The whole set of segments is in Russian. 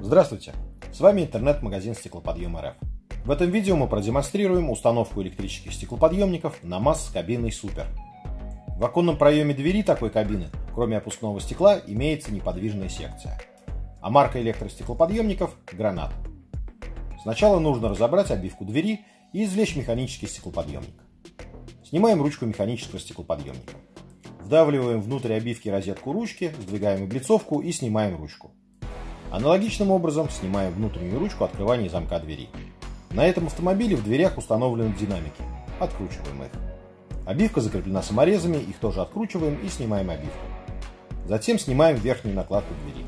Здравствуйте! С вами интернет-магазин Стеклоподъем РФ. В этом видео мы продемонстрируем установку электрических стеклоподъемников на МАЗ с кабиной Супер. В оконном проеме двери такой кабины, кроме опускного стекла, имеется неподвижная секция. А марка электростеклоподъемников – Гранат. Сначала нужно разобрать обивку двери и извлечь механический стеклоподъемник. Снимаем ручку механического стеклоподъемника. Вдавливаем внутрь обивки розетку ручки, сдвигаем облицовку и снимаем ручку. Аналогичным образом снимаем внутреннюю ручку открывания замка двери. На этом автомобиле в дверях установлены динамики. Откручиваем их. Обивка закреплена саморезами, их тоже откручиваем и снимаем обивку. Затем снимаем верхнюю накладку двери.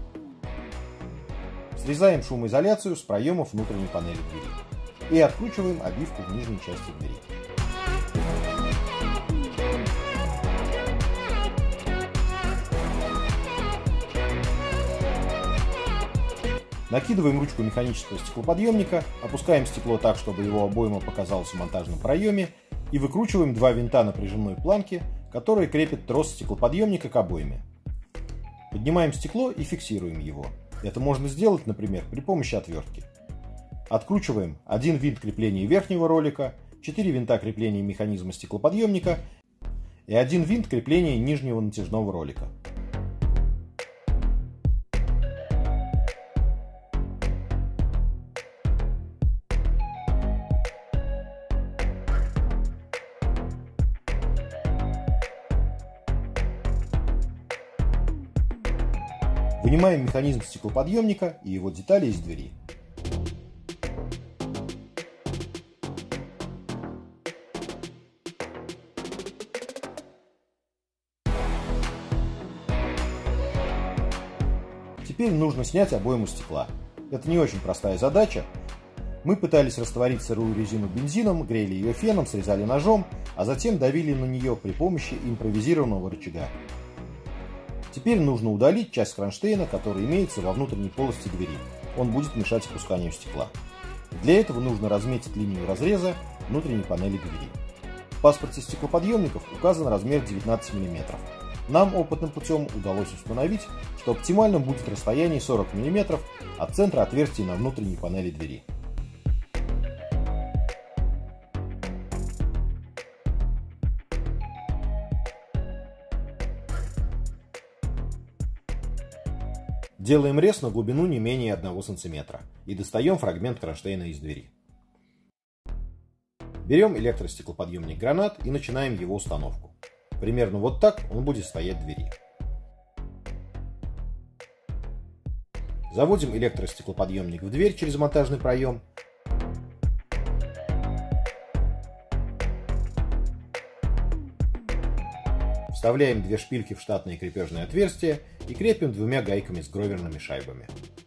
Срезаем шумоизоляцию с проемов внутренней панели двери. И откручиваем обивку в нижней части двери. Накидываем ручку механического стеклоподъемника, опускаем стекло так, чтобы его обойма показалась в монтажном проеме, и выкручиваем два винта напряженной планки, которые крепят трос стеклоподъемника к обойме. Поднимаем стекло и фиксируем его. Это можно сделать, например, при помощи отвертки. Откручиваем один винт крепления верхнего ролика, 4 винта крепления механизма стеклоподъемника и один винт крепления нижнего натяжного ролика. Вынимаем механизм стеклоподъемника и его детали из двери. Теперь нужно снять обойму стекла. Это не очень простая задача. Мы пытались растворить сырую резину бензином, грели ее феном, срезали ножом, а затем давили на нее при помощи импровизированного рычага. Теперь нужно удалить часть кронштейна, который имеется во внутренней полости двери. Он будет мешать опусканию стекла. Для этого нужно разметить линию разреза внутренней панели двери. В паспорте стеклоподъемников указан размер 19 мм. Нам опытным путем удалось установить, что оптимальным будет расстояние 40 мм от центра отверстия на внутренней панели двери. Делаем рез на глубину не менее 1 см и достаем фрагмент кронштейна из двери. Берем электростеклоподъемник Гранат и начинаем его установку. Примерно вот так он будет стоять в двери. Заводим электростеклоподъемник в дверь через монтажный проем. Вставляем две шпильки в штатные крепежные отверстия и крепим двумя гайками с гроверными шайбами.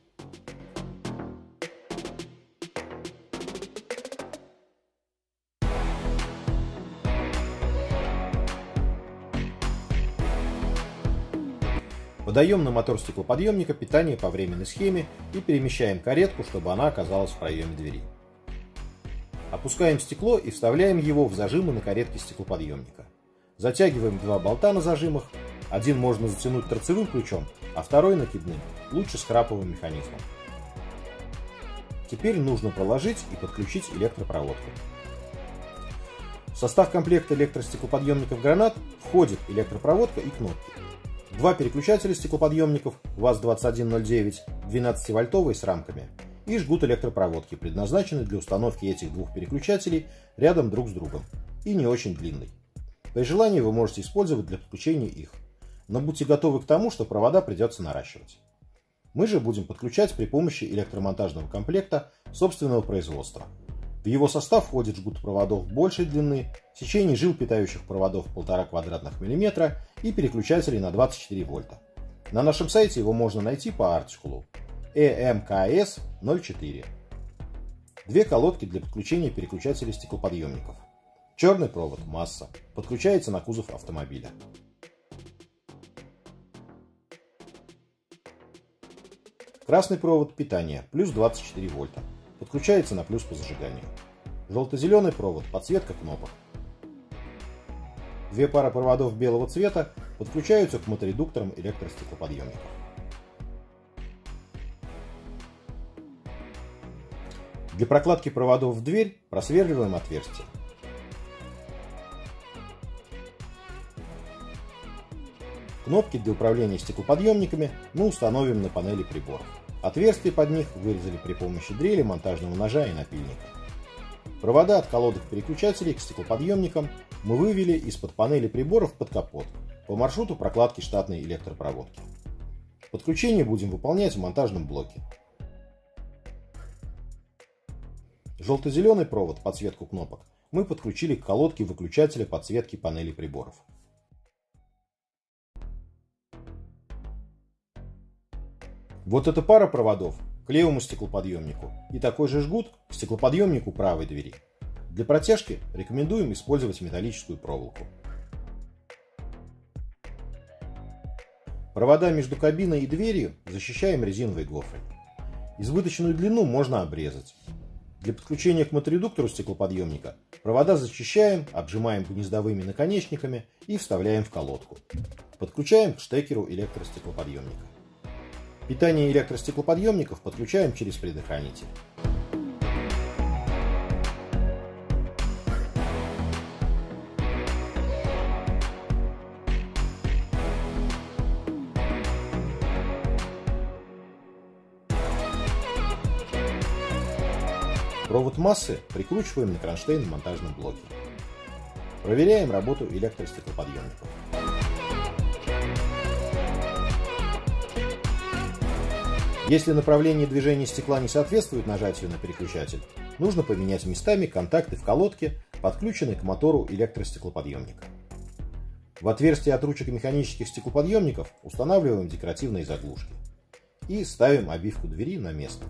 Подаем на мотор стеклоподъемника питание по временной схеме и перемещаем каретку, чтобы она оказалась в проеме двери. Опускаем стекло и вставляем его в зажимы на каретке стеклоподъемника. Затягиваем два болта на зажимах. Один можно затянуть торцевым ключом, а второй накидным, лучше с храповым механизмом. Теперь нужно проложить и подключить электропроводку. В состав комплекта электростеклоподъемников Гранат входит электропроводка и кнопки. Два переключателя стеклоподъемников ВАЗ-2109 12-вольтовые с рамками и жгут электропроводки, предназначенный для установки этих двух переключателей рядом друг с другом и не очень длинный. При желании вы можете использовать для подключения их, но будьте готовы к тому, что провода придется наращивать. Мы же будем подключать при помощи электромонтажного комплекта собственного производства. В его состав входит жгут проводов большей длины, сечение жил питающих проводов 1,5 квадратных мм и переключатели на 24 вольта. На нашем сайте его можно найти по артикулу EMKS04. Две колодки для подключения переключателей стеклоподъемников. Черный провод масса. Подключается на кузов автомобиля. Красный провод питания плюс 24 вольта. Подключается на плюс по зажиганию. Желто-зеленый провод подсветка кнопок. Две пары проводов белого цвета подключаются к моторедукторам электростеклоподъемников. Для прокладки проводов в дверь просверливаем отверстие. Кнопки для управления стеклоподъемниками мы установим на панели приборов. Отверстия под них вырезали при помощи дрели, монтажного ножа и напильника. Провода от колодок переключателей к стеклоподъемникам мы вывели из-под панели приборов под капот по маршруту прокладки штатной электропроводки. Подключение будем выполнять в монтажном блоке. Желто-зеленый провод, подсветку кнопок, мы подключили к колодке выключателя подсветки панели приборов. Вот эта пара проводов к левому стеклоподъемнику и такой же жгут к стеклоподъемнику правой двери. Для протяжки рекомендуем использовать металлическую проволоку. Провода между кабиной и дверью защищаем резиновой гофрой. Избыточную длину можно обрезать. Для подключения к моторедуктору стеклоподъемника провода зачищаем, обжимаем гнездовыми наконечниками и вставляем в колодку. Подключаем к штекеру электростеклоподъемника. Питание электростеклоподъемников подключаем через предохранитель. Провод массы прикручиваем на кронштейн в монтажном блоке. Проверяем работу электростеклоподъемников. Если направление движения стекла не соответствует нажатию на переключатель, нужно поменять местами контакты в колодке, подключенной к мотору электростеклоподъемника. В отверстие от ручек механических стеклоподъемников устанавливаем декоративные заглушки и ставим обивку двери на место.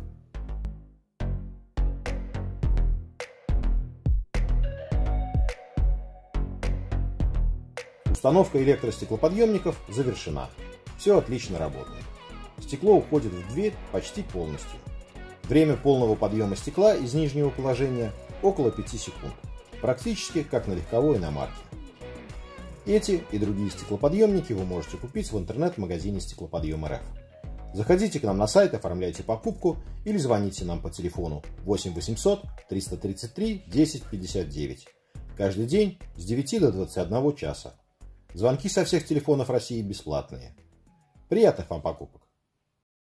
Установка электростеклоподъемников завершена. Все отлично работает. Стекло уходит в дверь почти полностью. Время полного подъема стекла из нижнего положения около 5 секунд. Практически как на легковой иномарке. Эти и другие стеклоподъемники вы можете купить в интернет-магазине Стеклоподъем РФ. Заходите к нам на сайт, оформляйте покупку или звоните нам по телефону 8 800 333 10 59. Каждый день с 9 до 21 часа. Звонки со всех телефонов России бесплатные. Приятных вам покупок!